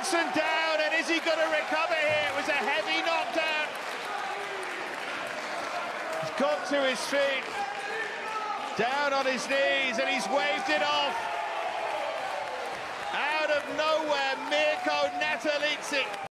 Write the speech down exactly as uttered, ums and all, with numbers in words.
Pattinson down, and is he going to recover here? It was a heavy knockdown. He's got to his feet, down on his knees, and he's waved it off. Out of nowhere, Mirko Natalizi